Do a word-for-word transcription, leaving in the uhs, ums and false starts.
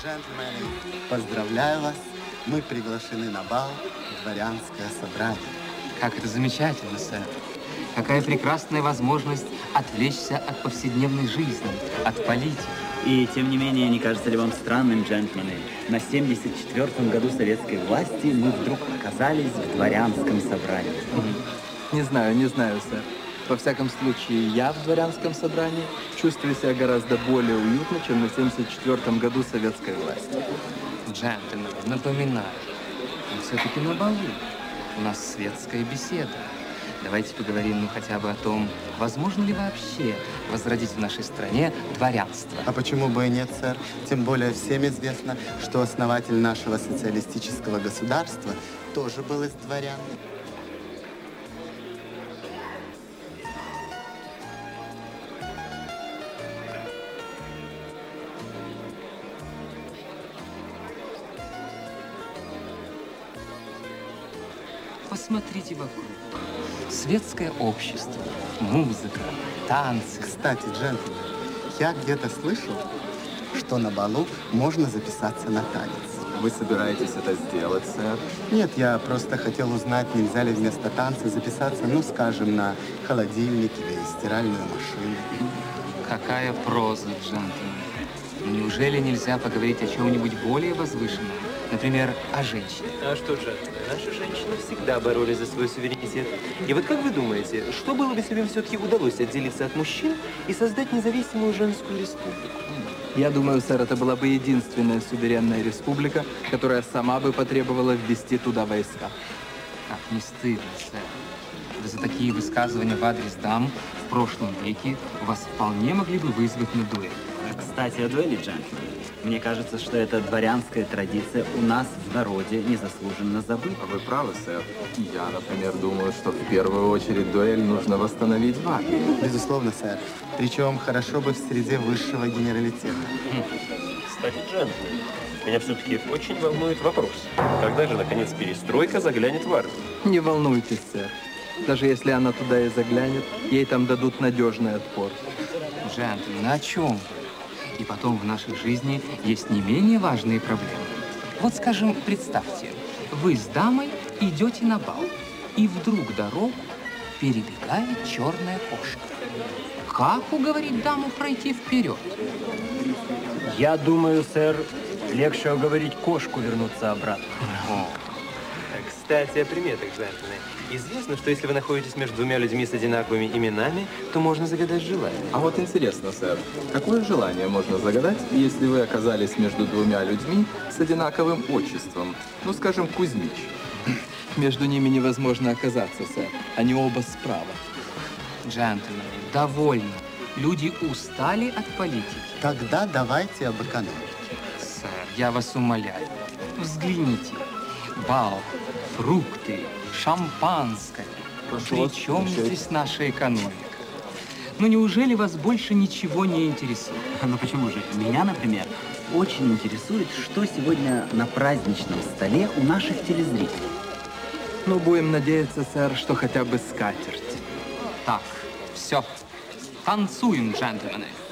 Джентльмены, поздравляю вас. Мы приглашены на бал в дворянское собрание. Как это замечательно, сэр. Какая прекрасная возможность отвлечься от повседневной жизни, от политики. И, тем не менее, не кажется ли вам странным, джентльмены, на семьдесят четвёртом году советской власти мы вдруг оказались в дворянском собрании? Не знаю, не знаю, сэр. Во всяком случае, я в дворянском собрании чувствую себя гораздо более уютно, чем на семьдесят четвёртом году советской власти. Джентльмены, напоминаю, мы все-таки на балу. У нас светская беседа. Давайте поговорим, ну, хотя бы о том, возможно ли вообще возродить в нашей стране дворянство. А почему бы и нет, сэр? Тем более всем известно, что основатель нашего социалистического государства тоже был из дворян. Посмотрите вокруг. Светское общество, музыка, танцы. Кстати, джентльмен, я где-то слышал, что на балу можно записаться на танец. Вы собираетесь это сделать, сэр? Нет, я просто хотел узнать, нельзя ли вместо танца записаться, ну, скажем, на холодильник или стиральную машину. Какая проза, джентльмен. Неужели нельзя поговорить о чем-нибудь более возвышенном? Например, о женщине. А что же, наши женщины всегда боролись за свой суверенитет. И вот как вы думаете, что было бы, если бы им все-таки удалось отделиться от мужчин и создать независимую женскую республику? Я думаю, сэр, это была бы единственная суверенная республика, которая сама бы потребовала ввести туда войска. Как не стыдно, сэр. Да за такие высказывания в адрес дам в прошлом веке вас вполне могли бы вызвать на дуэль. Кстати, о дуэли, джентльмены. Мне кажется, что эта дворянская традиция у нас в народе незаслуженно забыта. Вы правы, сэр. Я, например, думаю, что в первую очередь дуэль нужно восстановить в армии. Безусловно, сэр. Причем хорошо бы в среде высшего генералитета. Кстати, джентльмен, меня все-таки очень волнует вопрос. Когда же, наконец, перестройка заглянет в армию? Не волнуйтесь, сэр. Даже если она туда и заглянет, ей там дадут надежный отпор. Джентльмен, о чем вы? И потом в нашей жизни есть не менее важные проблемы. Вот, скажем, представьте, вы с дамой идете на бал, и вдруг дорогу перебегает черная кошка. Как уговорить даму пройти вперед? Я думаю, сэр, легче уговорить кошку вернуться обратно. О. Кстати, о приметах, джентльмены. Известно, что если вы находитесь между двумя людьми с одинаковыми именами, то можно загадать желание. А вот интересно, сэр, какое желание можно загадать, если вы оказались между двумя людьми с одинаковым отчеством? Ну, скажем, Кузьмич. Между ними невозможно оказаться, сэр. Они оба справа. Джентльмены, довольно. Люди устали от политики. Тогда давайте об экономике. Сэр, я вас умоляю, взгляните. Бал, фрукты, шампанское. При чем здесь наша экономика? Ну, неужели вас больше ничего не интересует? Ну почему же? Меня, например, очень интересует, что сегодня на праздничном столе у наших телезрителей. Ну, будем надеяться, сэр, что хотя бы скатерть. Так, все. Танцуем, джентльмены.